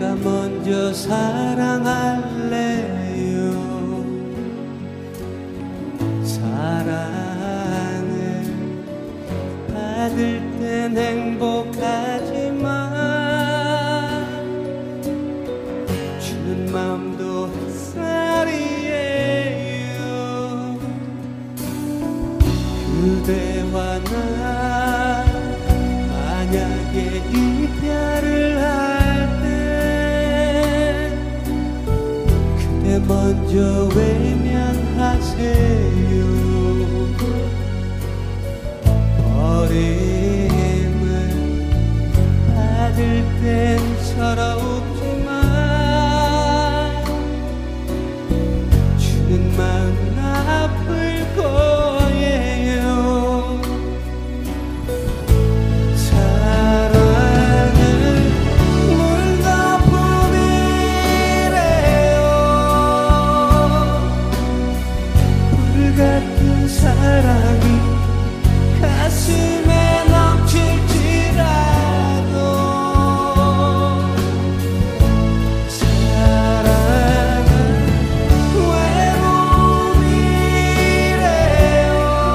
제가 먼저 사랑할래요. 사랑을 받을 땐 행복하지만 주는 마음도 햇살이에요. 그대와 나 만약에 이별을 할 때 그대 먼저 외면하세요. 버림을 받을 땐 서럽지만 주는 마음은 아플 거예요. 사랑은 물과 봄이래요. 불같은 사랑이 가슴에 넘칠지라도 사랑은 외로움이래요.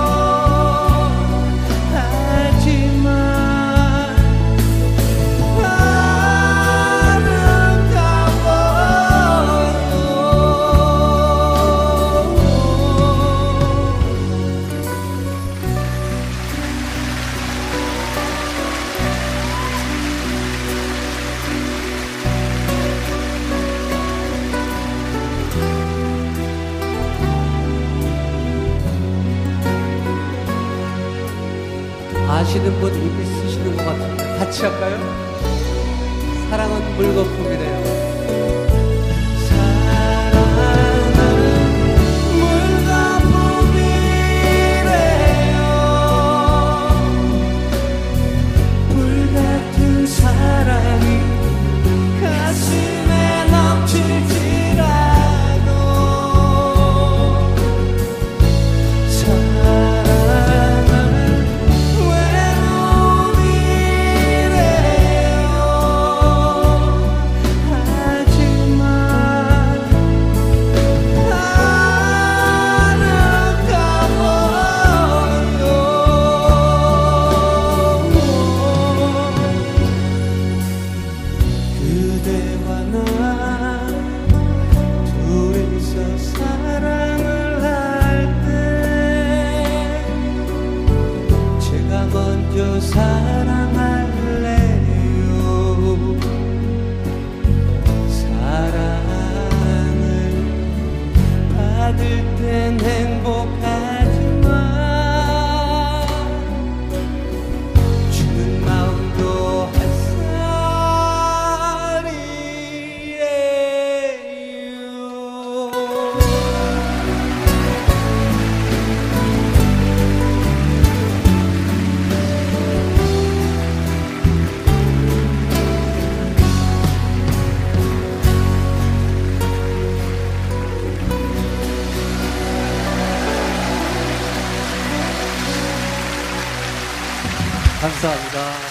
하지만 아시는 분 이미 쓰시는 것 같은데 같이 할까요? 사랑은 물거품이래요. 사랑은 물거품이래요. 불같은 사랑이 가슴에 넘칠지라도 그대와 나 둘이서 사랑을 할 때 제가 먼저 사랑할래요. 사랑을 받을 땐 행복하지만 주는 마음도 감사합니다.